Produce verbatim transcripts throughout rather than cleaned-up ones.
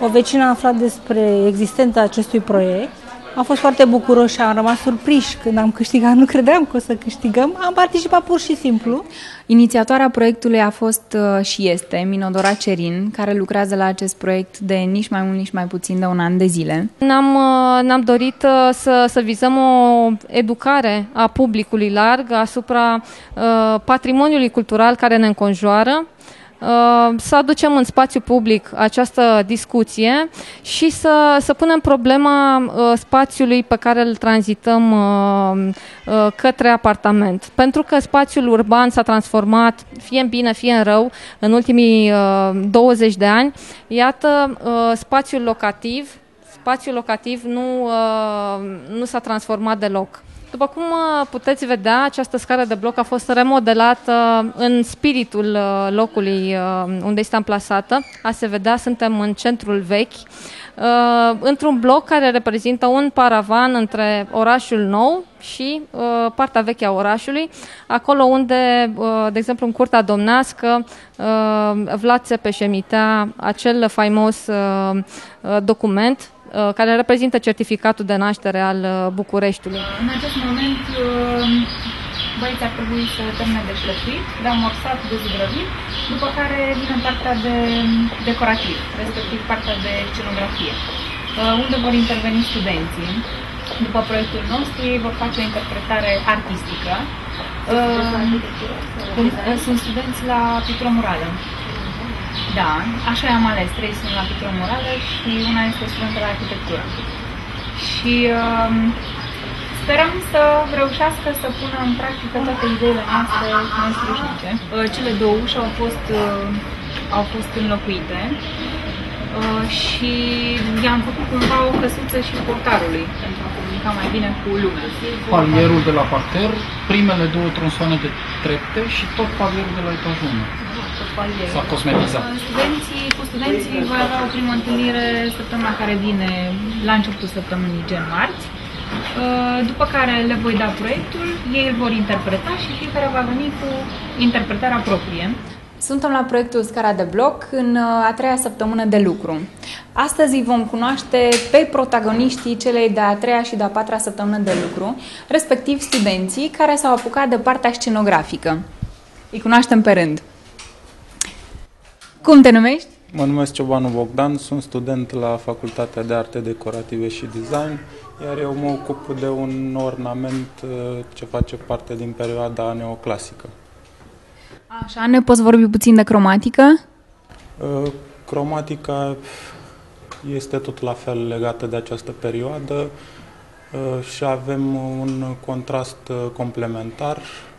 O vecină a aflat despre existența acestui proiect. Am fost foarte bucuroși și am rămas surprinși când am câștigat. Nu credeam că o să câștigăm. Am participat pur și simplu. Inițiatoarea proiectului a fost uh, și este Minodora Cerin, care lucrează la acest proiect de nici mai mult, nici mai puțin de un an de zile. Ne-am, uh, ne-am dorit uh, să, să vizăm o educare a publicului larg asupra uh, patrimoniului cultural care ne înconjoară, să aducem în spațiu public această discuție și să, să punem problema spațiului pe care îl tranzităm către apartament. Pentru că spațiul urban s-a transformat, fie în bine, fie în rău, în ultimii douăzeci de ani. Iată, spațiul locativ, spațiul locativ nu, nu s-a transformat deloc. După cum puteți vedea, această scară de bloc a fost remodelată în spiritul locului unde este amplasată. A se vedea, suntem în centrul vechi, într-un bloc care reprezintă un paravan între orașul nou și partea veche a orașului, acolo unde, de exemplu, în Curtea Domnească, Vlad Țepeș emitea acel faimos document care reprezintă certificatul de naștere al Bucureștiului. În acest moment, băieții ar trebui să termine de clătuit, de amorsat, de zugrăvit, după care vine partea de decorativ, respectiv partea de scenografie, unde vor interveni studenții. După proiectul nostru, ei vor face o interpretare artistică. Sunt studenți la pictură murală. Da, așa am ales. Trei sunt la pictură murală și una este studentă la arhitectură. Și uh, sperăm să reușească să pună în practică toate ideile noastre constructive. Uh, cele două uși au fost, uh, au fost înlocuite uh, și i-am făcut cumva o căsuță și portarului pentru a comunica mai bine cu lumea. Palierul de la parter, primele două tronsoane de trepte și tot palierul de la etajul unu. S-a cosmetizat. Studenții, cu studenții voi avea o primă întâlnire săptămâna care vine, la începutul săptămânii, gen marți, după care le voi da proiectul, ei îl vor interpreta și fiecare va veni cu interpretarea proprie. Suntem la proiectul Scara de Bloc în a treia săptămână de lucru. Astăzi îi vom cunoaște pe protagoniștii celei de-a treia și de-a patra săptămână de lucru, respectiv studenții care s-au apucat de partea scenografică. Îi cunoaștem pe rând. Cum te numești? Mă numesc Ciobanu Bogdan, sunt student la Facultatea de Arte Decorative și Design, iar eu mă ocup de un ornament ce face parte din perioada neoclasică. Așa, ne poți vorbi puțin de cromatică? Cromatica este tot la fel legată de această perioadă și avem un contrast complementar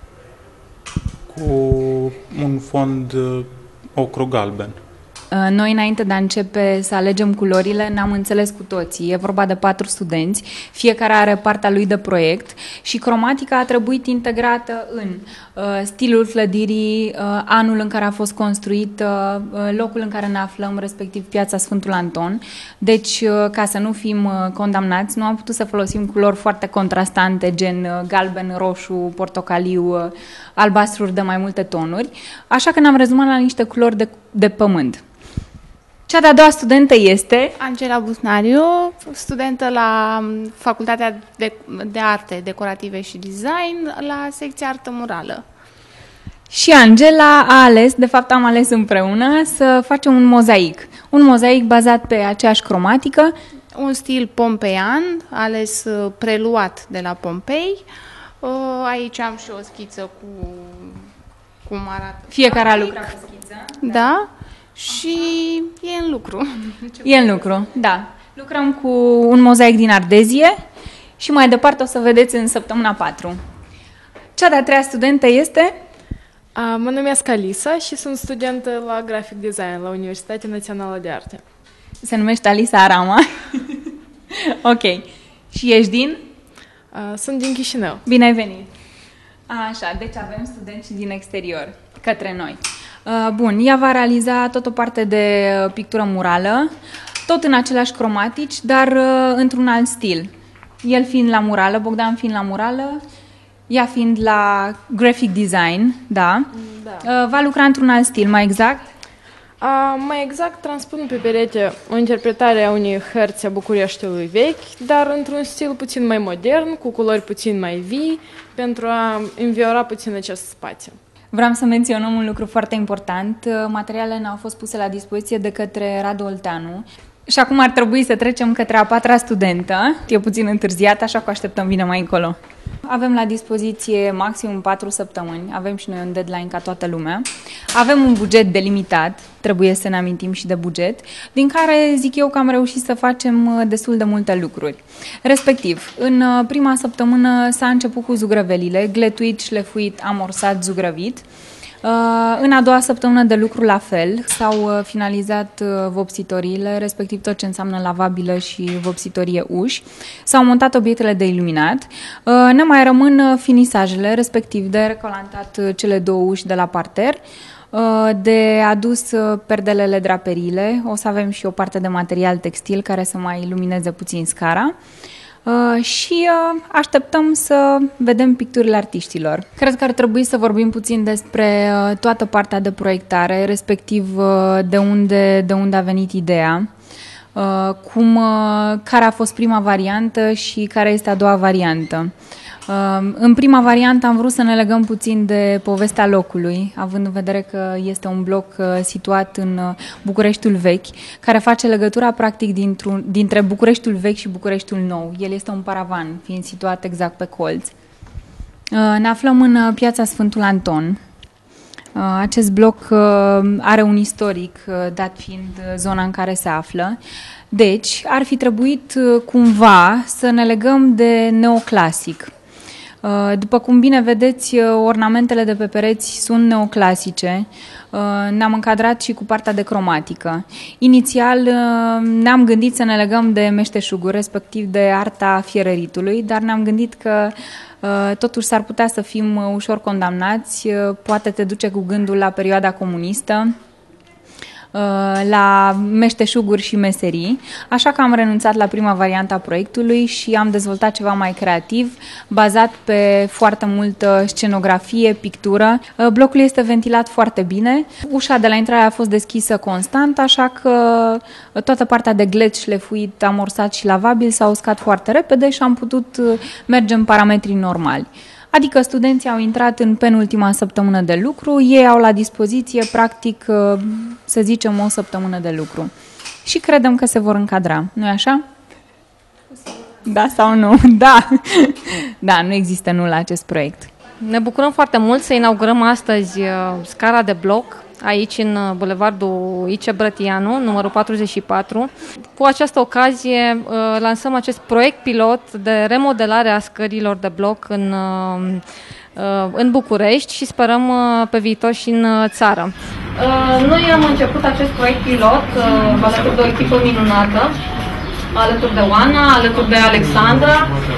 cu un fond ocru galben. Noi, înainte de a începe să alegem culorile, ne-am înțeles cu toții. E vorba de patru studenți, fiecare are partea lui de proiect și cromatica a trebuit integrată în uh, stilul clădirii, uh, anul în care a fost construit, uh, locul în care ne aflăm, respectiv Piața Sfântul Anton. Deci, uh, ca să nu fim uh, condamnați, nu am putut să folosim culori foarte contrastante, gen uh, galben, roșu, portocaliu, uh, albastruri de mai multe tonuri, așa că ne-am rezumat la niște culori de, de pământ. Cea de-a doua studentă este Angela Busnariu, studentă la Facultatea de, de Arte Decorative și Design, la secția Artă Murală. Și Angela a ales, de fapt am ales împreună, să facem un mozaic. Un mozaic bazat pe aceeași cromatică. Un stil pompeian, ales preluat de la Pompei. Aici am și o schiță cu cum arată. Fiecare a lucrat pe schiță. Da. Și e în lucru. E în lucru, da. Lucrăm cu un mozaic din ardezie și mai departe o să vedeți în săptămâna patru. Cea de-a treia studentă este? Mă numesc Alisa și sunt studentă la Graphic Design la Universitatea Națională de Arte. Se numește Alisa Arama. Ok. Și ești din? Sunt din Chișinău. Bine ai venit. Așa, deci avem studenți din exterior către noi. Bun, ea va realiza tot o parte de pictură murală, tot în aceleași cromatici, dar într-un alt stil. El fiind la murală, Bogdan fiind la murală, ea fiind la graphic design, da, da. Va lucra într-un alt stil, mai exact? A, mai exact, transpun pe perete o interpretare a unei hărți a Bucureștiului vechi, dar într-un stil puțin mai modern, cu culori puțin mai vii, pentru a înviora puțin acest spațiu. Vreau să menționăm un lucru foarte important. Materialele ne-au fost puse la dispoziție de către Radu Olteanu. Și acum ar trebui să trecem către a patra studentă. E puțin întârziat, așa că așteptăm bine mai încolo. Avem la dispoziție maximum patru săptămâni, avem și noi un deadline ca toată lumea. Avem un buget delimitat, trebuie să ne amintim și de buget, din care zic eu că am reușit să facem destul de multe lucruri. Respectiv, în prima săptămână s-a început cu zugrăvelile, gletuit, șlefuit, amorsat, zugrăvit. În a doua săptămână de lucru la fel, s-au finalizat vopsitoriile, respectiv tot ce înseamnă lavabilă și vopsitorie uși, s-au montat obiectele de iluminat, ne mai rămân finisajele, respectiv de recolantat cele două uși de la parter, de adus perdelele, draperiile, o să avem și o parte de material textil care să mai ilumineze puțin scara. Uh, și uh, așteptăm să vedem picturile artiștilor. Cred că ar trebui să vorbim puțin despre uh, toată partea de proiectare, respectiv uh, de unde, de unde a venit ideea, uh, cum, uh, care a fost prima variantă și care este a doua variantă. În prima variantă am vrut să ne legăm puțin de povestea locului, având în vedere că este un bloc situat în Bucureștiul vechi, care face legătura practic dintre Bucureștiul vechi și Bucureștiul nou. El este un paravan, fiind situat exact pe colț. Ne aflăm în piața Sfântul Anton. Acest bloc are un istoric, dat fiind zona în care se află. Deci, ar fi trebuit cumva să ne legăm de neoclasic. După cum bine vedeți, ornamentele de pe pereți sunt neoclasice. Ne-am încadrat și cu partea de cromatică. Inițial ne-am gândit să ne legăm de meșteșuguri, respectiv de arta fierăritului, dar ne-am gândit că totuși s-ar putea să fim ușor condamnați, poate te duce cu gândul la perioada comunistă, la meșteșuguri și meserii, așa că am renunțat la prima variantă a proiectului și am dezvoltat ceva mai creativ, bazat pe foarte multă scenografie, pictură. Blocul este ventilat foarte bine, ușa de la intrare a fost deschisă constant, așa că toată partea de glet, șlefuit, amorsat și lavabil s-a uscat foarte repede și am putut merge în parametrii normali. Adică studenții au intrat în penultima săptămână de lucru, ei au la dispoziție, practic, să zicem, o săptămână de lucru. Și credem că se vor încadra, nu-i așa? Da sau nu? Da! Da, nu există nu la acest proiect. Ne bucurăm foarte mult să inaugurăm astăzi scara de bloc, aici în bulevardul Ice Brătianu, numărul patruzeci și patru. Cu această ocazie lansăm acest proiect pilot de remodelare a scărilor de bloc în, în București și sperăm pe viitor și în țară. Noi am început acest proiect pilot alături de o echipă minunată, alături de Oana, alături de Alexandra,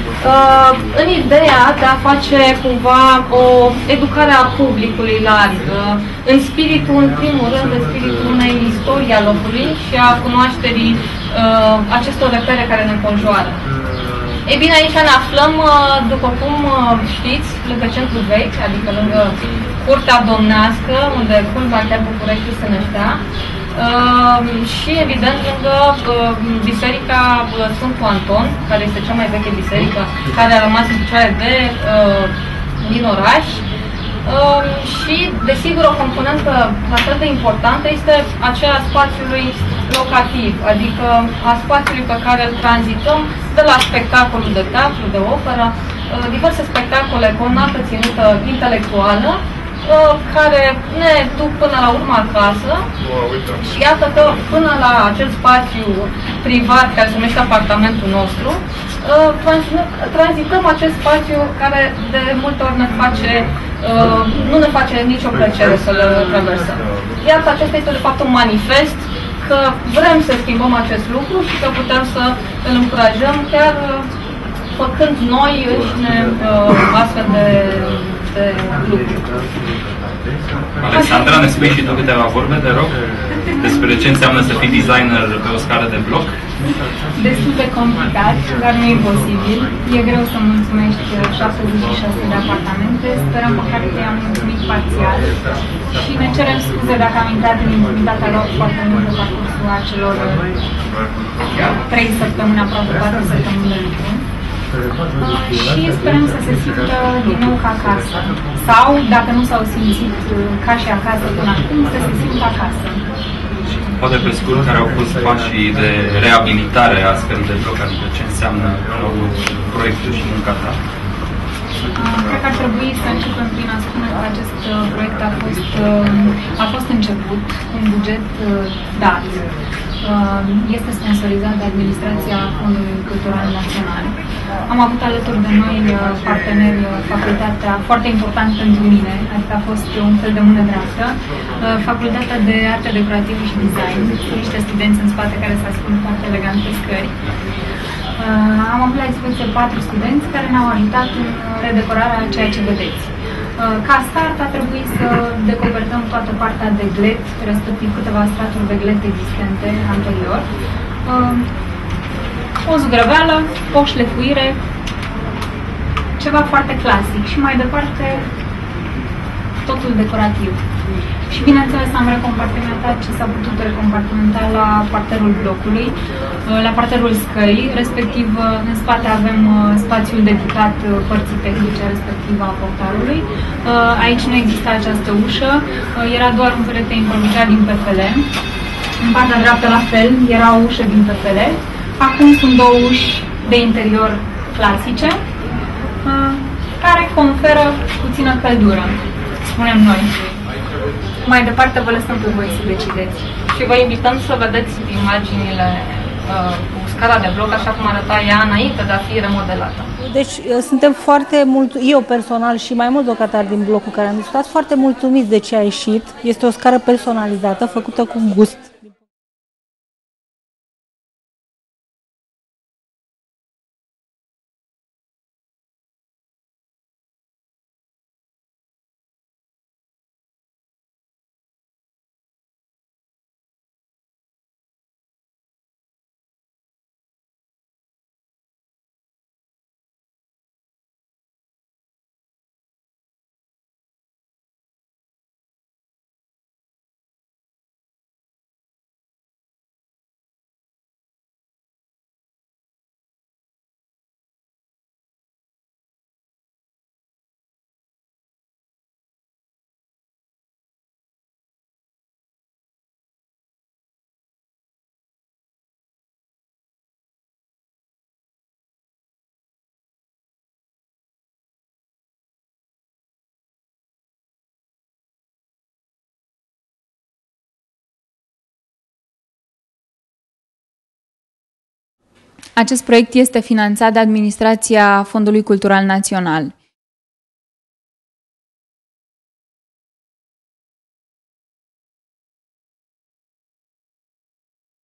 în ideea de a face cumva o educare a publicului larg, în spiritul, în primul rând, în spiritul unei istorii a locului și a cunoașterii acestor repere care ne înconjoară. Ei bine, aici ne aflăm, după cum știți, lângă centrul vechi, adică lângă curtea domnească, unde culmea chiar Bucureștiul se năștea, Uh, și evident lângă uh, biserica uh, Sfântul Anton, care este cea mai veche biserică care a rămas în picioare de, uh, din oraș. Uh, și desigur o componentă la fel de importantă este aceea a spațiului locativ, adică a spațiului pe care îl tranzităm de la spectacolul de teatru, de operă, uh, diverse spectacole cu o înaltă ținută intelectuală, care ne duc până la urmă acasă și iată că până la acel spațiu privat care se numește apartamentul nostru, tranzităm acest spațiu care de multe ori ne face, nu ne face nicio plăcere să-l traversăm. Iată, acesta este de fapt un manifest că vrem să schimbăm acest lucru și că putem să îl încurajăm chiar făcând noi înșine astfel de aceste lucruri. Alexandra, ne spui și tu câteva vorbe, te rog, despre ce înseamnă să fii designer pe o scară de bloc? Destul de complicat, dar nu e posibil. E greu să mulțumești șaptezeci și șase de apartamente. Sperăm măcar că i-am mulțumit parțial și ne cerem scuze dacă am intrat în intimitatea lor foarte mult pe parcursul acelor trei săptămâni, aproape patru săptămâni de lucru. Și sperăm să se simtă din nou ca acasă. Sau, dacă nu s-au simțit ca și acasă până acum, să se simtă acasă. Poate pe scurt, care au fost pașii de reabilitare a astfel de bloc, adică ce înseamnă proiectul și munca ta? Cred că ar trebui să începem prin a spune că acest proiect a fost, a fost început cu un buget dat. Este sponsorizat de Administrația Fondului Cultural Național. Am avut alături de noi parteneri facultatea, foarte important pentru mine, adică a fost un fel de mână dreaptă, Facultatea de Arte Decorative și Design, cu niște studenți în spate care se ascund foarte elegant pe scări. Am avut la expoziție patru studenți care ne-au ajutat în redecorarea a ceea ce vedeți. Ca start a trebuit să decopertăm toată partea de glet, respectiv câteva straturi de glet existente anterior, o zugrăveală, o șlefuire, ceva foarte clasic și mai departe totul decorativ. Și bineînțeles am recompartimentat ce s-a putut recompartimenta la parterul blocului, la parterul scării, respectiv în spate avem spațiul dedicat părții tehnice, respectiv a portarului. Aici nu exista această ușă, era doar un perete improvizat din P F L. În partea dreaptă la fel, era o ușă din P F L. Acum sunt două uși de interior clasice, care conferă puțină căldură, spunem noi. Mai departe vă lăsăm pe voi să decideți. Și vă invităm să vedeți imaginile uh, cu scara de bloc, așa cum arăta ea înainte de a fi remodelată. Deci suntem foarte mult, eu personal și mai mulți locatari din blocul care am discutat, foarte mulțumiți de ce a ieșit. Este o scară personalizată, făcută cu gust. Acest proiect este finanțat de Administrația Fondului Cultural Național.